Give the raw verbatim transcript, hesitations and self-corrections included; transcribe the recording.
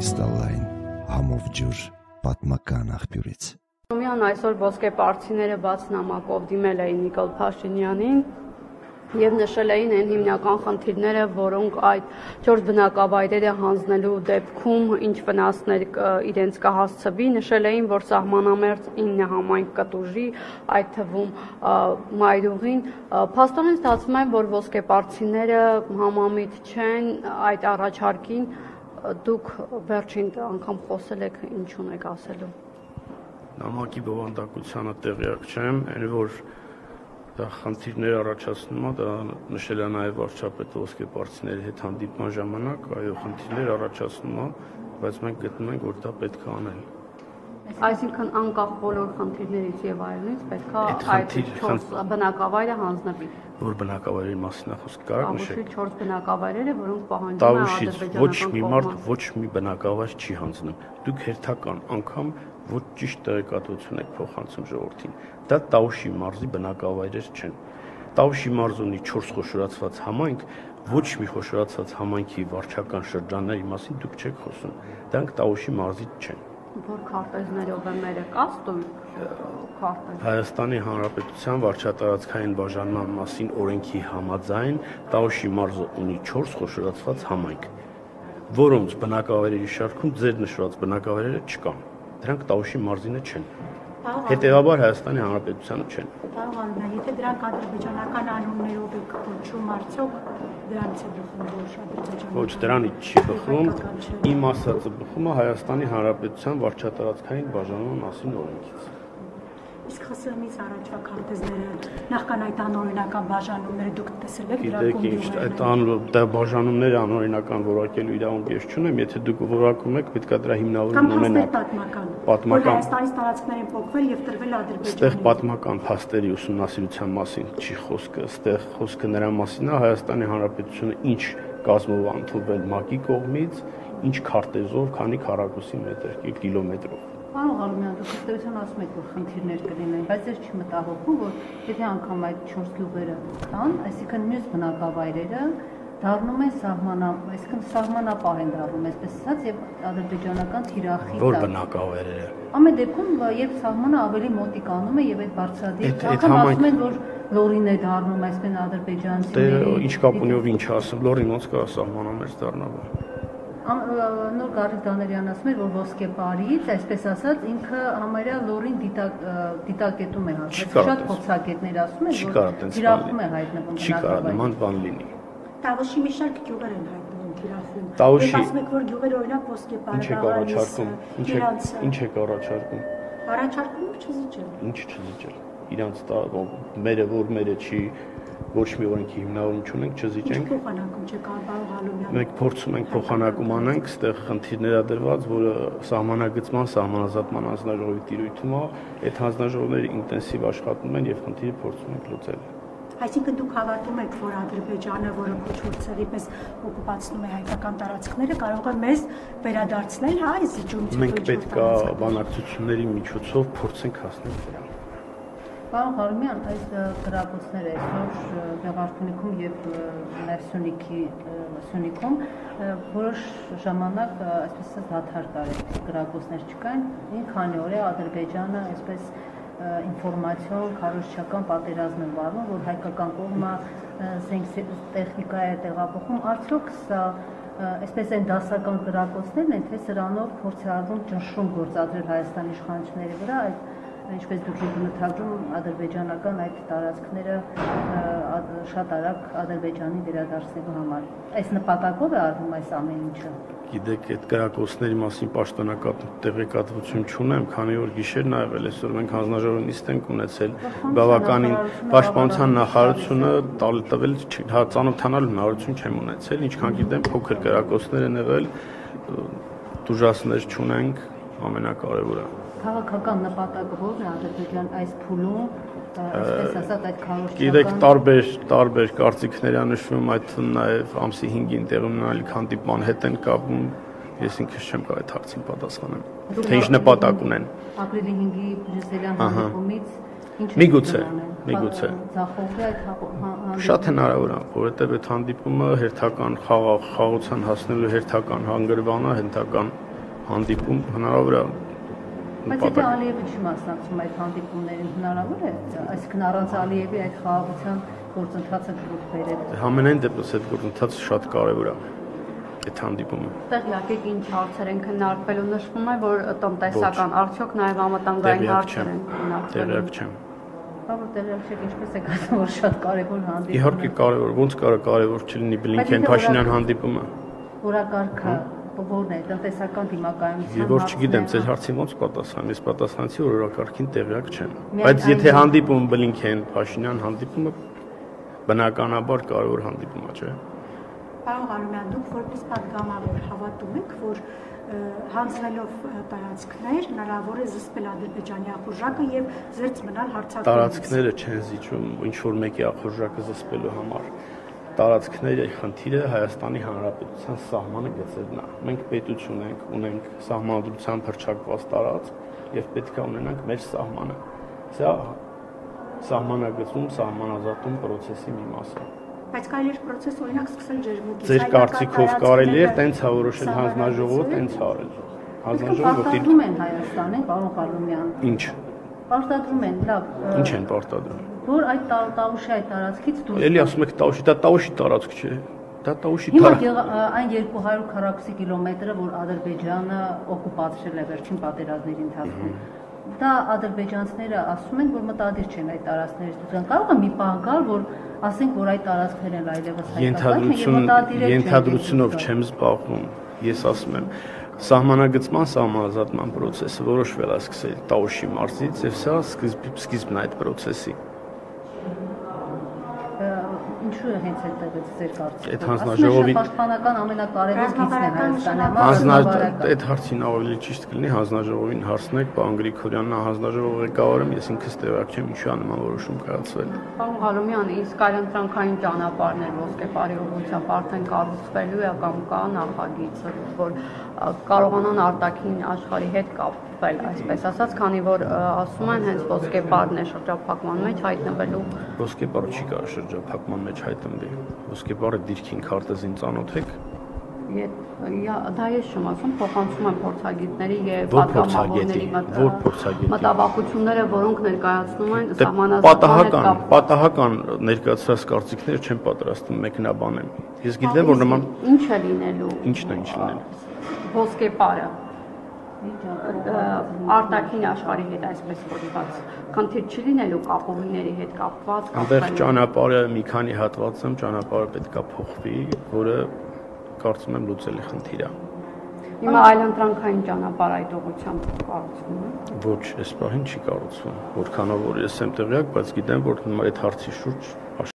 Կրիստալային համով ջուր պատմական աղբյուրից։ Ումյան այսօր ոսկե պարծիները բաց նամակով դիմել էին Նիկոլ Փաշինյանին եւ նշել էին այն հիմնական խնդիրները, որոնք այդ չորս բնակավայրերը հանձնելու դեպքում ինչ վնասներ իրենց կհասցվի, նշել էին, որ սահմանամերձ ինը համայնք կտուժի, այդ թվում Մայրուղին, փաստորեն ստացվում է, որ ոսկե պարծիները համամիտ չեն այդ առաջարկին, դուք վերջին անգամ խոսել եք, ինչ ունեք ասելու։ Նամակի բովանդակությանը տեղյակ չեմ, այն որ դա խնդիրներ առաջացնում է, դա նշել է նաև վարչապետը ոսկե պարծիների հետ հանդիպման ժամանակ, այո, խնդիրներ առաջացնում է, բայց մենք գտնում ենք, որ դա պետք է անել։ Այսինքն անկախ բոլոր խնդիրներից եւ այլնից պետք է այդ չորս բնակավայրը հանձնվի։ Որ բնակավայրերի մասին է խոսքը, կարա՞ք նշեք։ չորս բնակավայրերը, որոնք պահանջում են ադրբեջանական ոչ մի մարդ ոչ մի բնակավայր չի հանձնում։ Դուք հերթական անգամ ոչ ճիշտ տեղեկատվություն եք փոխանցում ժողովրդին։ Դա Տաուշի մարզի բնակավայրեր չեն։ Տաուշի մարզը ունի չորս խոշորացված համայնք, ոչ մի խոշորացված համայնքի վարչական շրջանների մասին դուք չեք խոսում։ Դրանք Տաուշի մարզի չեն։ Որ քարտեզներով է մերը կաստում քարտեզ։ Հայաստանի Հանրապետության վարչատարածքային բաժանման մասին օրենքի համաձայն Տաուշի մարզը ունի չորս խոշորացված համայնք, որոնց բնակավայրերի շարքում ձեր նշված բնակավայրերը չկան։ Դրանք Տաուշի մարզինը չեն։ Հետևաբար Հայաստանի Հանրապետությանը չեն։ Եթե դրանք ադրբեջանական անուններով եք կոչում, արդյոք դրանից է բխում, որ ադրբեջանական։ Ոչ, դրանից չի բխում։ Իմ ասածը բխում է Հայաստանի Հանրապետության վարչատարածքային բաժանման մասին օրենքից։ Իսկ ԽՍՀՄ-ից առաջվա քարտեզները նախքան այդ անօրինական բաժանումները դուք տեսել եք դրանք։ Գիտեք ինչ, այդ դա բաժանումները անօրինական որակելու իրավունք ես չունեմ, եթե դուք որակում եք, պետք է դրա հիմնավորում ունենաք։ Պատմական։ Հայաստանից տարածքներ են փոխվել եւ տրվել Ադրբեջանին։ Այստեղ պատմական փաստերի ուսումնասիրության մասին չի խոսքը, այստեղ խոսքը նրա մասին է Հայաստանի Հանրապետությունը ինչ կազմով ընդունվել ՄԱԿ-ի կողմից, ինչ քարտեզով, քանի քառակուսի մետր, կիլոմետրով։ Պարոն Ղարոմյան, դուք ըստեյության ասում եք, որ խնդիրներ կլինեն, բայց ես չի մտահոգում, որ եթե անգամ այդ չորս գյուղերը կան, այսինքն մյուս բնակավայրերը դառնում են սահմանա, այսինքն սահմանապահ են դառնում, այսպես ասած, եւ ադրբեջանական թիրախի տակ։ Որ բնակավայրերը։ Ամեն դեպքում, երբ սահմանը ավելի մոտիկանում է եւ այդ բարձրադիր, անգամ ասում են, որ լորին է դառնում, այսպես ադրբեջանցիների։ Դե ինչ կապ ունի ով ինչ ասում, լորին ոնց կա սահմանամերձ դառնալ։ Նոր Գարիկ Դանելյանն ասում էր, որ ոսկեպարից, այսպես ասած, ինքը համարյա լորին դիտակետում է հասել։ Շատ փորձագետներ ասում են, որ թիրախում է հայտնվում բնակավայրը։ Չի կարող նման բան լինի։ Տավուշի մի շարք գյուղեր են հայտնվում թիրախում։ Տավուշի։ Ասում եք, որ գյուղերը օրինակ ոսկեպարը։ Ինչ եք առաջարկում։ Ինչ եք առաջարկում։ Առաջարկում չզիջել։ Ինչ չզիջել։ Իրանց մերը որ մերը չի ոչ մի օրենքի հիմնավորում չունենք, չզիջենք։ Փոխանակում չէ կարող Ղարոմյան։ Մենք փորձում ենք փոխանակում անենք, այստեղ խնդիրներ ա դրված, որը սահմանագծման, սահմանազատման հանձնաժողովի տիրույթում է, այդ հանձնաժողովները ինտենսիվ աշխատում են եւ խնդիրը փորձում ենք լուծել։ Այսինքն դուք հավատում եք, որ Ադրբեջանը, որը քոչորցերի պես օկուպացնում է հայկական տարածքները, կարող է մեզ վերադարձնել հա այս զիջումից։ Մենք պետք է բանակցությունների միջոցով փորձենք հասնել դրան։ Պարոն Ղարոմյան, այս գրակոչները այսօր Գեղարքունիքում եւ Սյունիքի Սյունիքում որոշ ժամանակ այսպես ասած դադար կարել գրակոչներ չկային, մի քանի օր է Ադրբեջանը այսպես ինֆորմացիոն քարոզչական պատերազմ է վարում, որ հայկական կողմը զենք տեխնիկա է տեղափոխում, արդյոք սա այսպես են դասական գրակոչներն են, թե սրանով փորձ է արվում ճնշում գործադրել Հայաստանի իշխանությունների վրա, այդ ինչպես դուք եք մտածում ադրբեջանական այդ տարածքները շատ արագ Ադրբեջանի վերադարձնելու համար։ Այս նպատակով է արվում այս ամեն ինչը։ Գիտեք, այդ գրակոչների մասին պաշտոնական տեղեկատվություն չունեմ, քանի որ գիշերն ա եղել, այսօր մենք հանձնաժողովի նիստ ենք ունեցել, բավականին պաշտպանության նախարարությունը տվել ծանոթանալու հնարավորություն չեմ ունեցել, ինչքան գիտեմ փոքր գրակոչներ են եղել, դժվարներ չունենք, ամենակարևորը։ Քաղաքական նպատակը ո՞րն է Ադրբեջան այս փուլում, այսպես ասած այդ քարոզչական։ Գիտեք, տարբեր տարբեր կարծիքներ ա նշվում, այդ նաև ամսի հինգին տեղի ունենալիք հանդիպման հետ են կապում, ես ինքս չեմ կարող այդ հարցին պատասխանեմ։ Թե ինչ նպատակ ունեն։ Ապրիլի հինգի բրյուսելյան հանդիպումից ինչ միգուցե, միգուցե։ Ձախողվի այդ հանդիպումը։ Շատ հնարավոր է, որովհետև այդ հանդիպումը հերթական խաղաղության հասնելու հերթական հանգրվան է, հերթական հանդիպում հնարավոր է։ Բայց եթե Ալիևը չի մասնակցում այդ հանդիպումներին, հնարավոր է, այսինքն առանց Ալիևի այդ խաղաղության գործընթացը գլուխ բերել։ Համենայն դեպս այդ գործընթացը շատ կարևոր է։ Այդ հանդիպումը։ Տեղյակեք ինչ հարցեր են քննարկվելու, նշվում է, որ տնտեսական, արդյոք նաև անվտանգային հարցեր են քննարկվելու։ Տեղյակ չեմ։ Բավարար տեղյակ չեք, ինչպես եք ասում, որ շատ կարևոր հանդիպում է։ Իհարկե կարևոր, ոնց կարա կարևոր չլինի Բլինքեն-Փաշինյան հանդիպումը։ Օրակարգը որն է տնտեսական դիմակայունության։ Եվ որ չգիտեմ, ձեր հարցին ոնց պատասխանեմ, ես պատասխանեցի, որ օրակարգին տեղյակ չեմ։ Բայց եթե հանդիպում Բլինքեն-Փաշինյան հանդիպումը բնականաբար կարևոր հանդիպում է, չէ՞։ Պարոն Ղարոմյան, դուք որպես պատգամավոր հավատում եք, որ հանձնելով տարածքներ հնարավոր է զսպել Ադրբեջանի ախորժակը եւ զերծ մնալ հարձակումից։ Տարածքները չեն զիջում ինչ որ մեկի ախորժակը զսպելու համար։ Տարածքների խնդիրը Հայաստանի Հանրապետության սահմանը գծելն է։ Մենք պետություն ենք, ունենք սահմանադրությամբ հռչակված տարածք եւ պետք է ունենանք մեր սահմանը։ Սա սահմանագծում, սահմանազատում process-ի մի մաս է։ Բայց կարելի է process օրինակ սկսել ջերմուկից։ Ձեր կարծիքով կարելի է տենց է որոշել հանձնաժողովը, տենց է արել։ Հանձնաժողովը պարտադրում են Հայաստանին, պարոն Ղարոմյան։ Ինչ։ Պարտադրում են, լավ։ Ինչ են պարտադրում։ Որ այդ Տաուշի այդ տարածքից դուրս։ Էլի ասում եք Տաուշի, դա Տաուշի տարածք չէ։ Դա Տաուշի տարածք։ Հիմա այն երկու հարյուր քառակուսի կիլոմետրը, որ Ադրբեջանը օկուպացրել է վերջին պատերազմների ընթացքում։ Դա ադրբեջանցիները ասում են, որ մտադիր չեն այդ տարածքներից դուրս գան։ Կարող է մի բան գալ, որ ասենք, որ այդ տարածքներն այլևս հայկական են, ենթադրությունով չեմ զբաղվում։ Ես ասում եմ, սահմանագծման, սահմանազատման process-ը որոշվել է սկսել Տաուշի մարզից եւ սա սկիզբն է այդ process-ի։ Ինչու է հենց այդտեղից ձեր կարծիքը։ Այդ հանձնաժողովի պաշտպանական ամենակարևոր գիծն է Հայաստանի համար։ Այդ հարցին ավելի ճիշտ կլինի հանձնաժողովին հարցնեք, պարոն Գրիգորյանն է հանձնաժողովի ղեկավարը, ես ինքս տեղյակ չեմ ինչու է նման որոշում կայացվել։ Պարոն Ղարոմյան, իսկ այլընտրանքային ճանապարհներ ոսկեպարի ուղղությամբ արդեն կառուցվելու է կամ կա նախագիծ, որ կարողանան արտաքին աշխարհի հետ կապվել, այսպես ասած, քանի որ ասում են հենց ոսկեպարն է շրջափակման մեջ հայտնվելու։ Ոսկեպարը չի կարող շրջափակման մեջ հայտնվի։ Ոսկեպարը դիրքին քարտեզին ծանոթ եք։ Դա ես չեմ ասում, փոխանցում եմ փորձագետների եւ պատգամավորների մտավախությունները, որոնք ներկայացնում են սահմանազատման պատահական ներկայացրած կարծիքները չեն պատրաստում մեկնաբանեմ։ Ես գիտեմ, որ նման ինչ է լինելու։ Ինչն է ինչ լինելու։ Ոսկեպարը արտաքին աշխարհի հետ այսպես կոչված խնդիր չի լինելու կապովիների հետ կապված։ Այնտեղ ճանապարհը մի քանի հատվածում ճանապարհը պետք է փոխվի, որը կարծում եմ լուծելի խնդիր է։ Հիմա այլընտրանքային ճանապարհ այդ ուղղությամբ կառուցվում է։ Ոչ, այս պահին չի կառուցվում։ Որքանով որ ես եմ տեղյակ, բայց գիտեմ, որ այդ հարցի շուրջ